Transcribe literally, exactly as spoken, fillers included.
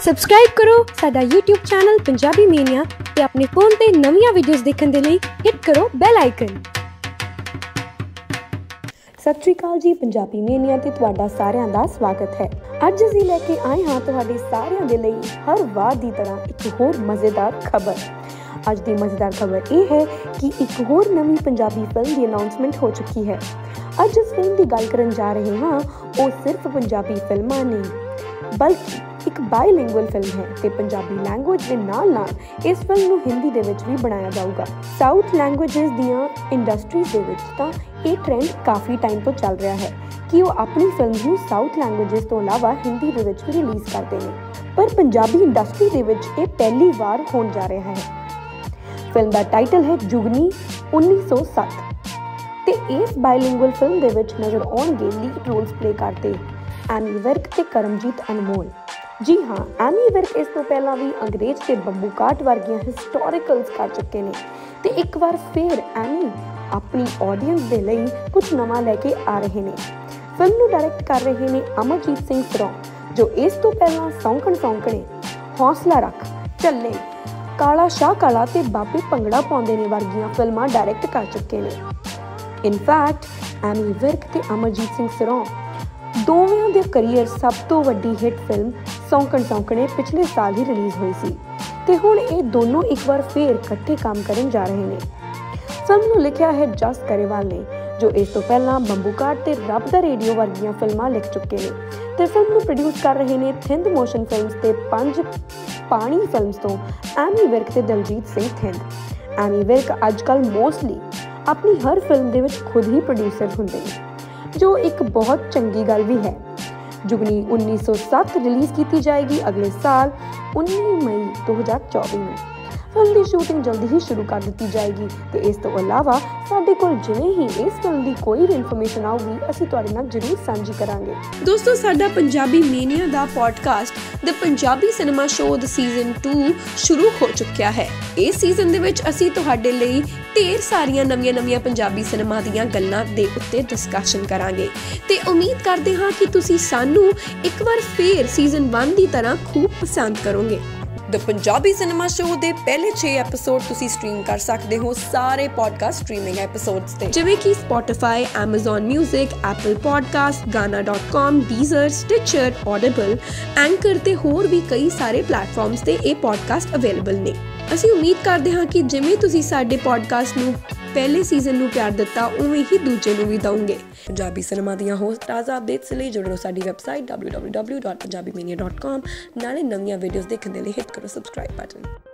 Subscribe करो साडा YouTube channel Punjabi mania ते अपने फोन ते नवीं वीडियोज़ देखने के लिए हिट करो बेल आइकन। सत श्री अकाल जी, पंजाबी मीनिया ते तुहाडा सारिआं दा स्वागत है। अज असीं लैके आए हां तुहाडे सारिआं दे लई हर वार दी तरह एक होर मज़ेदार खबर। अज दी मज़ेदार खबर यह है कि एक होर नवीं पंजाबी फिल्म की अनाउंसमेंट हो चुकी है। अज जिस फिल्म की गल करन जा रहे हाँ वो सिर्फ पंजाबी फिल्मां नहीं बल्कि एक बाईलिंगुअल फिल्म है ते पंजाबी लैंगुएज के नाल नाल इस फिल्म नूं हिंदी दे विच भी बनाया जाऊगा। साउथ लैंगुएजेस दियां इंडस्ट्रीज दे विच तां ये ट्रेंड काफ़ी टाइम तो चल रहा है कि वो अपनी फिल्म नूं साउथ लैंगुएजेस तो इलावा हिंदी दे विच भी रिलीज़ करते हैं, पर पंजाबी इंडस्ट्री दे विच ये पहली बार होने जा रहा है। फिल्म का टाइटल है जुगनी उन्नीस सौ सत्त ते इस बाईलिंगुअल फिल्म दे विच नज़र आउणगे लीड रोल्स प्ले करते एमी विर्क ते करमजीत अनमोल। जी हाँ, एमी विर्क इस तो पहला भी अंग्रेज के बंबू काट वर्गियां हिस्टोरिकल्स कर चुके हैं ते एक बार फिर एमी अपनी ऑडियंस दे लई कुछ नवा लेके आ रहे हैं। फिल्म नूं डायरेक्ट कर रहे हैं अमरजीत सिंह सरों, जो इस तो पहला सौंकण सौंकणे, हौसला रख, चले, काला शाह काला ते बाबे भंगड़ा पाउंदे ने वर्गियां फिल्मां डायरेक्ट कर चुके हैं। इनफैक्ट एमी विर्क ते अमरजीत सिंह सरों दोवें दे करियर सब तो वड्डी हिट फिल्म सौंकण सौंकणे पिछले साल ही रिलीज़ हुई सी ते हुण ये दोनों एक बार फिर इकट्ठे काम करन जा रहे हैं। फिल्म नूं लिखिया है जस गरेवाल ने, जो इस तो पहला बंबू काट ते रब दा रेडियो वर्गियां फिल्मां लिख चुके हैं ते फिल्म नूं प्रोड्यूस कर रहे हैं थिंद मोशन फिल्म्स ते पंज पानी फिल्म्स तो एमी विर्क ते दलजीत सिंह थिंद। एमी विर्क अजकल मोस्टली अपनी हर फिल्म दे विच खुद ही प्रोड्यूसर हुंदे ने, जो एक बहुत चंगी गल भी है। जुगनी उन्नीस सौ सत्त रिलीज़ की जाएगी अगले साल उन्नीस मई दो हज़ार चौबीस में। फिल्म की शूटिंग जल्दी ही शुरू कर दी जाएगी तो इस तो अलावा साडे कोल जिवें ही इस फिल्म की कोई भी इन्फॉर्मेशन आऊगी असीं तुहाडे नाल जरूर सांझी करांगे। दोस्तों, साडा पंजाबी मीनिया दा podcast the Punjabi cinema show the season two शुरू हो चुक्या है। इस सीजन दे विच असीं तुहाडे लई ढेर सारियां नवीਆਂ नवीਆਂ पंजाबी सिनेमा ਦੀਆਂ ਗੱਲਾਂ ਦੇ ਉੱਤੇ डिस्कशन करांगे ਤੇ उम्मीद करते हाँ कि तुसीं सानू एक बार फिर सीजन वन की तरह खूब पसंद करोगे। द पंजाबी सिनेमा शो ਦੇ ਪਹਿਲੇ छे ਐਪੀਸੋਡ ਤੁਸੀਂ ਸਟ੍ਰੀਮ ਕਰ ਸਕਦੇ ਹੋ ਸਾਰੇ ਪੋਡਕਾਸਟ ਸਟ੍ਰੀਮਿੰਗ ਐਪੀਸੋਡਸ ਤੇ, ਜਿਵੇਂ ਕਿ Spotify, Amazon Music, Apple Podcast, Gaana dot com, Deezer, Stitcher, Audible, Anchor ਤੇ ਹੋਰ ਵੀ ਕਈ ਸਾਰੇ ਪਲੇਟਫਾਰਮਸ ਤੇ ਇਹ ਪੋਡਕਾਸਟ ਅਵੇਲੇਬਲ ਨੇ। ਅਸੀਂ ਉਮੀਦ ਕਰਦੇ ਹਾਂ ਕਿ ਜਿਵੇਂ ਤੁਸੀਂ ਸਾਡੇ ਪੋਡਕਾਸਟ ਨੂੰ ਪਹਿਲੇ ਸੀਜ਼ਨ ਨੂੰ ਪਿਆਰ ਦਿੱਤਾ ਉਵੇਂ ਹੀ ਦੂਜੇ ਨੂੰ ਵੀ ਦਵੋਗੇ। ਪੰਜਾਬੀ ਸਿਨੇਮਾ ਦੀਆਂ ਹੋਰ ਤਾਜ਼ਾ ਅਪਡੇਟਸ ਲਈ ਜੁੜੋ ਸਾਡੀ website W W W dot Punjabi Mania dot com. ਨਾਲੇ ਨਵੀਆਂ ਵੀਡੀਓਜ਼ ਦੇਖਣ ਦੇ ਲਈ ਹਿੱਟ ਕਰੋ ਸਬਸਕ੍ਰਾਈਬ ਬਟਨ।